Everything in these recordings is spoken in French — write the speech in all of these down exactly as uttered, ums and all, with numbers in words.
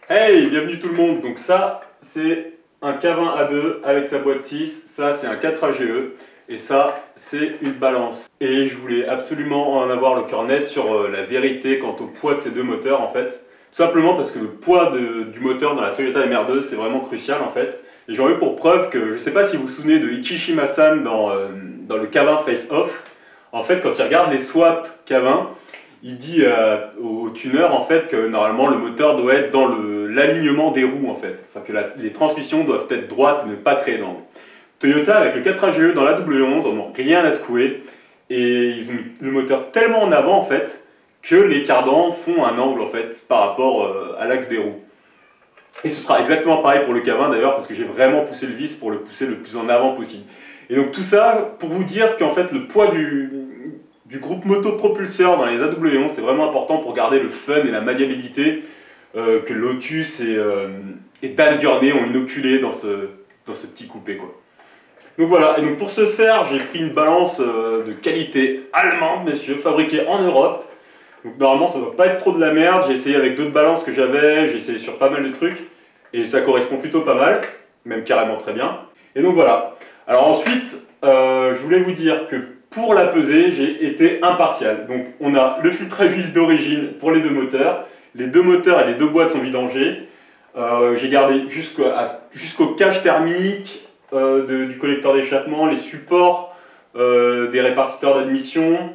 Hey, bienvenue tout le monde. Donc ça, c'est un K vingt A deux avec sa boîte six. Ça, c'est un quatre A G E. Et ça, c'est une balance. Et je voulais absolument en avoir le cœur net sur euh, la vérité quant au poids de ces deux moteurs en fait. Tout simplement parce que le poids de, du moteur dans la Toyota M R deux, c'est vraiment crucial en fait. Et j'en veux pour preuve que, je ne sais pas si vous vous souvenez de Ichishima-san dans, euh, dans le K vingt Face Off. En fait, quand il regarde les swaps K vingt, il dit euh, au tuner en fait que normalement le moteur doit être dans l'alignement des roues en fait, enfin que la, les transmissions doivent être droites et ne pas créer d'angle. Toyota avec le quatre A G E dans la W onze, on n'a rien à secouer et ils ont mis le moteur tellement en avant en fait que les cardans font un angle en fait par rapport euh, à l'axe des roues. Et ce sera exactement pareil pour le K vingt d'ailleurs parce que j'ai vraiment poussé le vis pour le pousser le plus en avant possible. Et donc tout ça pour vous dire qu'en fait le poids du, du groupe motopropulseur dans les A W onze c'est vraiment important pour garder le fun et la maniabilité euh, que Lotus et, euh, et Dan Gurney ont inoculé dans ce, dans ce petit coupé quoi. Donc voilà, et donc pour ce faire j'ai pris une balance euh, de qualité allemande messieurs, fabriquée en Europe. Donc normalement ça ne doit pas être trop de la merde, j'ai essayé avec d'autres balances que j'avais, j'ai essayé sur pas mal de trucs et ça correspond plutôt pas mal, même carrément très bien. Et donc voilà. Alors ensuite, euh, je voulais vous dire que pour la peser, j'ai été impartial. Donc on a le filtre à huile d'origine pour les deux moteurs, les deux moteurs et les deux boîtes sont vidangées. Euh, j'ai gardé jusqu'au jusqu'au cache thermique euh, de, du collecteur d'échappement, les supports euh, des répartiteurs d'admission.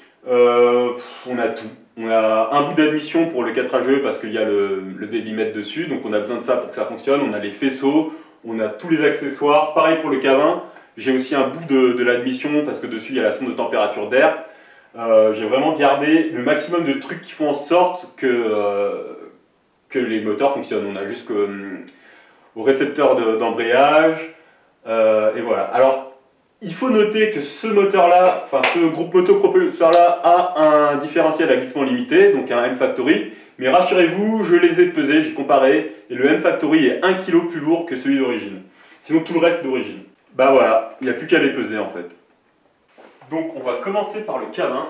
Euh, on a tout. On a un bout d'admission pour le quatre A G E parce qu'il y a le, le débitmètre dessus, donc on a besoin de ça pour que ça fonctionne. On a les faisceaux, on a tous les accessoires. Pareil pour le K vingt. J'ai aussi un bout de, de l'admission parce que dessus il y a la sonde de température d'air. Euh, j'ai vraiment gardé le maximum de trucs qui font en sorte que, euh, que les moteurs fonctionnent. On a jusqu'au au récepteur d'embrayage. Euh, et voilà. Alors, il faut noter que ce moteur-là, enfin ce groupe motopropulseur-là a un différentiel à glissement limité, donc un M-Factory. Mais rassurez-vous, je les ai pesés, j'ai comparé, et le M-Factory est un kilo plus lourd que celui d'origine. Sinon tout le reste d'origine. Bah voilà, il n'y a plus qu'à les peser en fait. Donc on va commencer par le K vingt.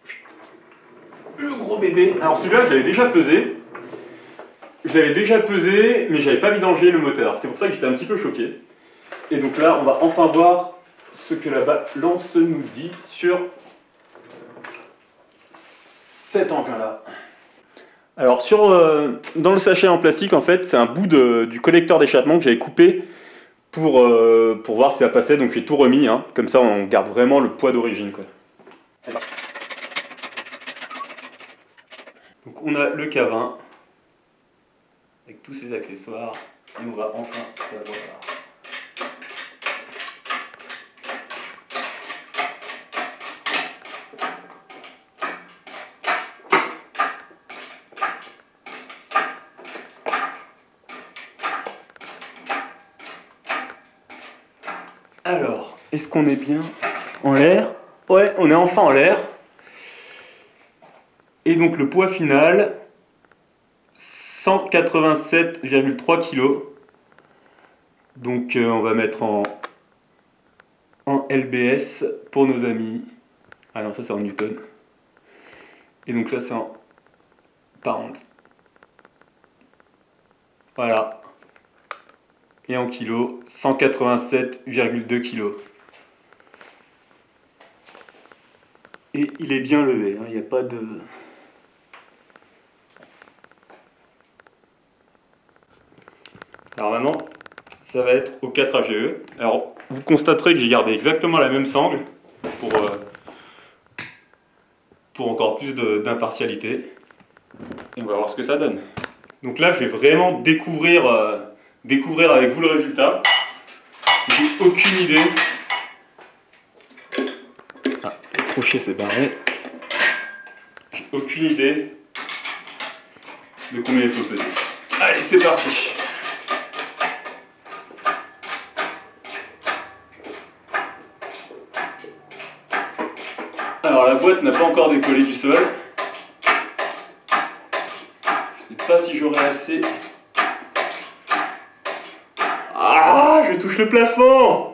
Le gros bébé. Alors celui-là, je l'avais déjà pesé. Je l'avais déjà pesé, mais j'avais pas vidangé le moteur. C'est pour ça que j'étais un petit peu choqué. Et donc là, on va enfin voir ce que la balance nous dit sur cet engin-là. Alors, sur, euh, dans le sachet en plastique, en fait, c'est un bout de, du collecteur d'échappement que j'avais coupé pour, euh, pour voir si ça passait. Donc j'ai tout remis, hein. Comme ça on garde vraiment le poids d'origine. Donc on a le K vingt avec tous ses accessoires et on va enfin savoir. Alors, est-ce qu'on est bien en l'air? Ouais, on est enfin en l'air. Et donc le poids final, cent quatre-vingt-sept virgule trois kilos. Donc euh, on va mettre en, en L B S pour nos amis. Ah non, ça c'est en Newton. Et donc ça c'est en pounds. Voilà. Et en kilos, cent quatre-vingt-sept virgule deux kilos. Et il est bien levé, hein, il n'y a pas de... Alors maintenant, ça va être au quatre A G E. Alors, vous constaterez que j'ai gardé exactement la même sangle pour, euh, pour encore plus d'impartialité. Et on va voir ce que ça donne. Donc là, je vais vraiment découvrir, euh, découvrir avec vous le résultat. J'ai aucune idée. Ah, le crochet c'est barré. J'ai aucune idée de combien il peut peser. Allez, c'est parti. Alors la boîte n'a pas encore décollé du sol. Je sais pas si j'aurai assez. Ah, je touche le plafond.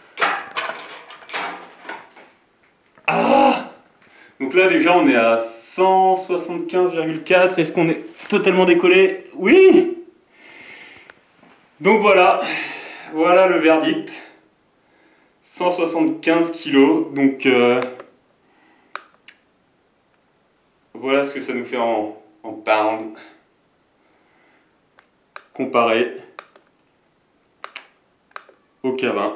Ah. Donc là déjà on est à cent soixante-quinze virgule quatre. Est-ce qu'on est totalement décollé? Oui. Donc voilà, voilà le verdict. cent soixante-quinze kilos. Donc euh, voilà ce que ça nous fait en, en pounds. Comparé au Cavin.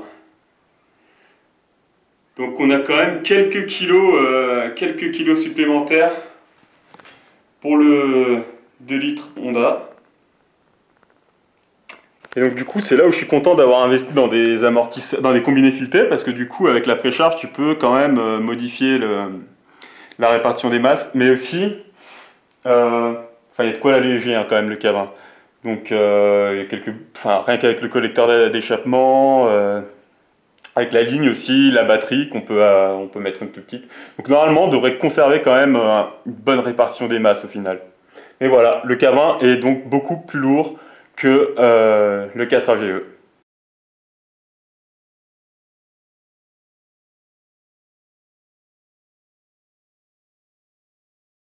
Donc on a quand même quelques kilos, euh, quelques kilos supplémentaires pour le deux litres Honda. Et donc du coup c'est là où je suis content d'avoir investi dans des amortisseurs, dans des combinés filetés, parce que du coup avec la précharge tu peux quand même euh, modifier le, la répartition des masses, mais aussi, euh, enfin il y a de quoi l'alléger hein, quand même le Cavin. Donc euh, il y a quelques, enfin rien qu'avec le collecteur d'échappement, euh, avec la ligne aussi, la batterie qu'on peut, euh, on peut mettre une plus petite. Donc normalement on devrait conserver quand même euh, une bonne répartition des masses au final. Et voilà, le Cavin est donc beaucoup plus lourd que euh, le quatre A G E.